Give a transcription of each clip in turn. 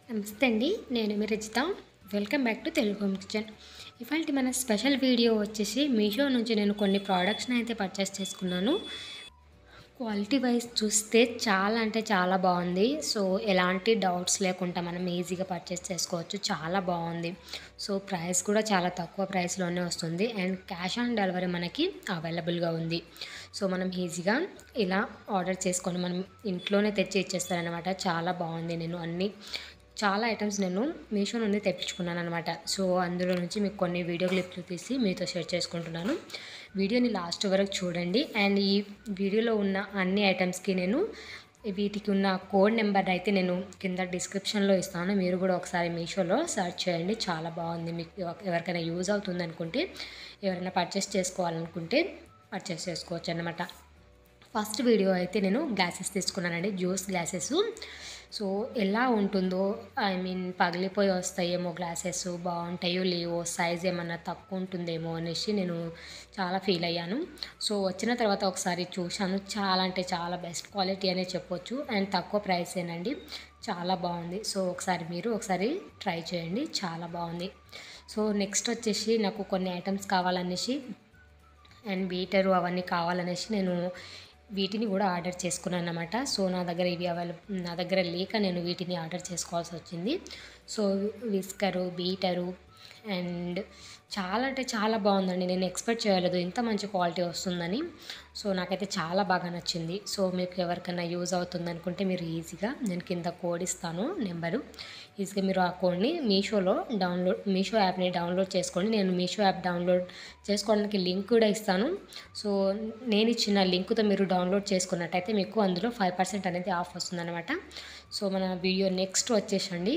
నమస్తే అండి. నేను మీ Rajitha. Welcome back to Telugu home kitchen. ఇవాల్టి మన స్పెషల్ వీడియో వచ్చేసి మీషో నుంచి నేను కొన్ని ప్రోడక్ట్స్ని అయితే పర్చేస్ చేసుకున్నాను. క్వాలిటీ వైజ్ చూస్తే చాలా అంటే చాలా బాగుంది. సో ఎలాంటి డౌట్స్ లేకుండా మనం ఈజీగా పర్చేస్ చేసుకోవచ్చు. చాలా బాగుంది. సో ప్రైస్ కూడా చాలా తక్కువ ప్రైస్లోనే వస్తుంది అండ్ క్యాష్ ఆన్ డెలివరీ మనకి అవైలబుల్గా ఉంది. సో మనం ఈజీగా ఇలా ఆర్డర్ చేసుకొని మనం ఇంట్లోనే తెచ్చి ఇచ్చేస్తారనమాట. చాలా బాగుంది. నేను చాలా ఐటమ్స్ నేను మీషో నుండి తెప్పించుకున్నాను అనమాట. సో అందులో నుంచి మీకు కొన్ని వీడియో క్లిప్లు తీసి మీతో షేర్ చేసుకుంటున్నాను. వీడియోని లాస్ట్ వరకు చూడండి. అండ్ ఈ వీడియోలో ఉన్న అన్ని ఐటమ్స్కి నేను వీటికి ఉన్న కోడ్ నెంబర్ అయితే నేను కింద డిస్క్రిప్షన్లో ఇస్తాను. మీరు కూడా ఒకసారి మీషోలో సెర్చ్ చేయండి. చాలా బాగుంది. మీకు ఎవరికైనా యూజ్ అవుతుంది అనుకుంటే, ఎవరైనా పర్చేస్ చేసుకోవాలనుకుంటే పర్చేస్ చేసుకోవచ్చు అన్నమాట. ఫస్ట్ వీడియో అయితే నేను గ్లాసెస్ తీసుకున్నానండి, జ్యూస్ గ్లాసెస్. సో ఎలా ఉంటుందో, పగిలిపోయి వస్తాయేమో గ్లాసెస్, బాగుంటాయో లేవో, సైజ్ ఏమన్నా తక్కువ ఉంటుందేమో అనేసి నేను చాలా ఫీల్ అయ్యాను. సో వచ్చిన తర్వాత ఒకసారి చూశాను. చాలా అంటే చాలా బెస్ట్ క్వాలిటీ అనే చెప్పొచ్చు అండ్ తక్కువ ప్రైసేనండి. చాలా బాగుంది. సో ఒకసారి ట్రై చేయండి. చాలా బాగుంది. సో నెక్స్ట్ వచ్చేసి నాకు కొన్ని ఐటమ్స్ కావాలనేసి అండ్ బీటరు అవన్నీ కావాలనేసి నేను వీటిని కూడా ఆర్డర్ చేసుకున్నాను అన్నమాట. సో నా దగ్గర లేక నేను వీటిని ఆర్డర్ చేసుకోవాల్సి వచ్చింది. సో విస్కరు, బీటరు అండ్ చాలా అంటే చాలా బాగుందండి. నేను ఎక్స్పెక్ట్ చేయలేదు ఇంత మంచి క్వాలిటీ వస్తుందని. సో నాకైతే చాలా బాగా నచ్చింది. సో మీకు ఎవరికైనా యూజ్ అవుతుంది అనుకుంటే మీరు ఈజీగా నేను కింద కోడ్ ఇస్తాను నెంబరు. ఈజీగా మీరు ఆ కోడ్ని మీషో యాప్ని డౌన్లోడ్ చేసుకోండి. నేను మీషో యాప్ డౌన్లోడ్ చేసుకోవడానికి లింక్ కూడా ఇస్తాను. సో నేను ఇచ్చిన లింక్తో మీరు డౌన్లోడ్ చేసుకున్నట్టయితే మీకు అందులో 5% అనేది ఆఫ్ వస్తుందన్నమాట. సో మన వీడియో నెక్స్ట్ వచ్చేసండి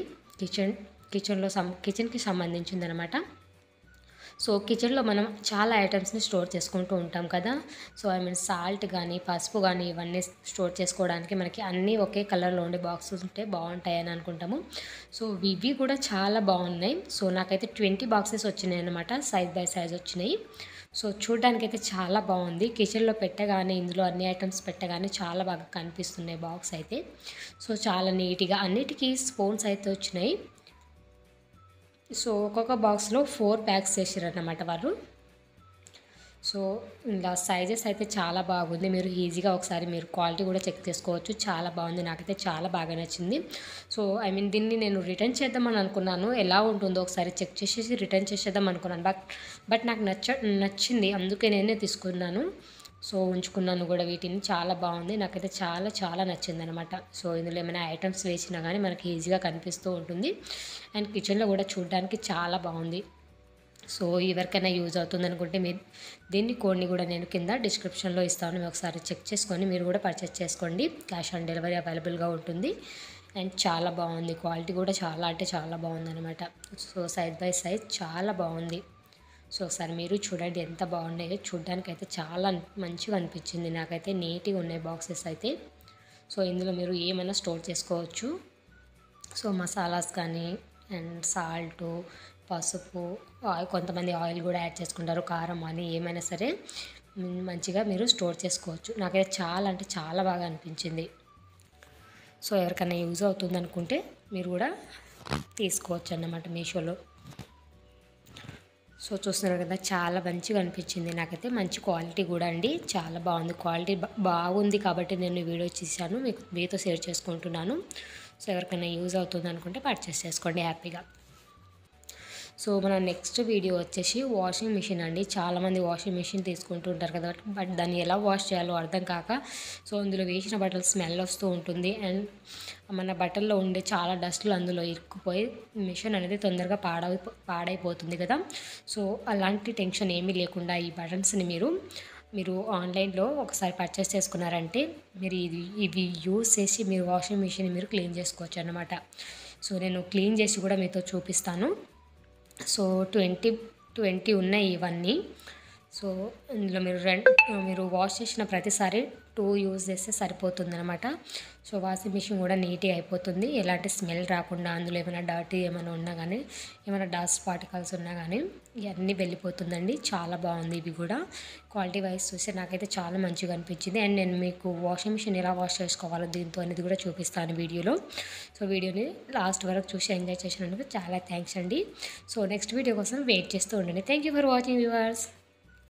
కిచెన్కి సంబంధించింది అనమాట. సో కిచెన్లో మనం చాలా ఐటమ్స్ని స్టోర్ చేసుకుంటూ ఉంటాం కదా. సో సాల్ట్ కానీ, పసుపు కానీ ఇవన్నీ స్టోర్ చేసుకోవడానికి మనకి అన్నీ ఒకే కలర్లో ఉండే బాక్సెస్ ఉంటే బాగుంటాయని అనుకుంటాము. సో ఇవి కూడా చాలా బాగున్నాయి. సో నాకైతే 20 బాక్సెస్ వచ్చినాయి అనమాట. సైజ్ బై సైజ్ వచ్చినాయి. సో చూడడానికి అయితే చాలా బాగుంది. కిచెన్లో పెట్టగానే, ఇందులో అన్ని ఐటమ్స్ పెట్టగానే చాలా బాగా కనిపిస్తున్నాయి బాక్స్ అయితే. సో చాలా నీట్గా అన్నిటికీ స్పూన్స్ అయితే వచ్చినాయి. సో ఒక్కొక్క బాక్స్లో 4 ప్యాక్స్ చేసారన్నమాట వాళ్ళు. సో ఇలా సైజెస్ అయితే చాలా బాగుంది. మీరు ఈజీగా ఒకసారి మీరు క్వాలిటీ కూడా చెక్ చేసుకోవచ్చు. చాలా బాగుంది. నాకైతే చాలా బాగా నచ్చింది. సో దీన్ని నేను రిటర్న్ చేద్దామని అనుకున్నాను. ఎలా ఉంటుందో ఒకసారి చెక్ చేసేసి రిటర్న్ చేసేద్దాం అనుకున్నాను. బట్ నాకు నచ్చింది, అందుకే నేనే తీసుకున్నాను. సో ఉంచుకున్నాను కూడా వీటిని. చాలా బాగుంది. నాకైతే చాలా చాలా నచ్చింది అనమాట. సో ఇందులో ఏమైనా ఐటమ్స్ వేసినా కానీ మనకి ఈజీగా కనిపిస్తూ ఉంటుంది అండ్ కిచెన్లో కూడా చూడడానికి చాలా బాగుంది. సో ఎవరికైనా యూజ్ అవుతుంది అనుకుంటే మీరు దీన్ని కోడ్ని కూడా నేను కింద డిస్క్రిప్షన్లో ఇస్తాను. మీరు ఒకసారి చెక్ చేసుకొని మీరు కూడా పర్చేస్ చేసుకోండి. క్యాష్ ఆన్ డెలివరీ అవైలబుల్గా ఉంటుంది అండ్ చాలా బాగుంది. క్వాలిటీ కూడా చాలా అంటే చాలా బాగుందన్నమాట. సో సైజ్ బై సైజ్ చాలా బాగుంది. సో ఒకసారి మీరు చూడండి ఎంత బాగున్నాయో. చూడడానికి అయితే చాలా మంచిగా అనిపించింది నాకైతే. నీట్గా ఉన్నాయి బాక్సెస్ అయితే. సో ఇందులో మీరు ఏమైనా స్టోర్ చేసుకోవచ్చు. సో మసాలాస్ కానీ అండ్ సాల్టు, పసుపు, కొంతమంది ఆయిల్ కూడా యాడ్ చేసుకుంటారు, కారం అని ఏమైనా సరే మంచిగా మీరు స్టోర్ చేసుకోవచ్చు. నాకైతే చాలా అంటే చాలా బాగా అనిపించింది. సో ఎవరికైనా యూజ్ అవుతుంది అనుకుంటే మీరు కూడా తీసుకోవచ్చు అన్నమాట మీషోలో. సో చూస్తున్నారు కదా, చాలా మంచిగా అనిపించింది నాకైతే. మంచి క్వాలిటీ కూడా అండి. చాలా బాగుంది. క్వాలిటీ బాగుంది కాబట్టి నేను వీడియో చేశాను, మీతో షేర్ చేసుకుంటున్నాను. సో ఎవరికైనా యూజ్ అవుతుంది అనుకుంటే పర్చేస్ చేసుకోండి హ్యాపీగా. సో మన నెక్స్ట్ వీడియో వచ్చేసి వాషింగ్ మిషన్ అండి. చాలామంది వాషింగ్ మిషన్ తీసుకుంటూ ఉంటారు కదా, బట్ దాన్ని ఎలా వాష్ చేయాలో అర్థం కాక సో అందులో వేసిన బట్టలు స్మెల్ వస్తూ ఉంటుంది అండ్ మన బట్టల్లో ఉండే చాలా డస్ట్లు అందులో ఇరుక్కుపోయి మిషన్ అనేది తొందరగా పాడైపోతుంది కదా. సో అలాంటి టెన్షన్ ఏమీ లేకుండా ఈ బటన్స్ని మీరు ఆన్లైన్లో ఒకసారి పర్చేస్ చేసుకున్నారంటే మీరు ఇవి యూజ్ చేసి మీరు వాషింగ్ మిషన్ మీరు క్లీన్ చేసుకోవచ్చు అన్నమాట. సో నేను క్లీన్ చేసి కూడా మీతో చూపిస్తాను. సో 20 ఉన్నాయి ఇవన్నీ. సో ఇందులో మీరు వాష్ చేసిన ప్రతిసారి 2 యూజ్ చేస్తే సరిపోతుందనమాట. సో వాషింగ్ మిషన్ కూడా నీట్గా అయిపోతుంది, ఎలాంటి స్మెల్ రాకుండా. అందులో ఏమైనా డర్టీ ఏమైనా ఉన్నా కానీ, ఏమైనా డస్ట్ పార్టికల్స్ ఉన్నా కానీ ఇవన్నీ వెళ్ళిపోతుందండి. చాలా బాగుంది. ఇవి కూడా క్వాలిటీ వైజ్ చూస్తే నాకైతే చాలా మంచిగా అనిపించింది. అండ్ నేను మీకు వాషింగ్ మిషన్ ఎలా వాష్ చేసుకోవాలో దీంతో అనేది కూడా చూపిస్తాను వీడియోలో. సో వీడియోని లాస్ట్ వరకు చూసి ఎంజాయ్ చేసినందుకు చాలా థ్యాంక్స్ అండి. సో నెక్స్ట్ వీడియో కోసం వెయిట్ చేస్తూ ఉండండి. Thank you for watching viewers.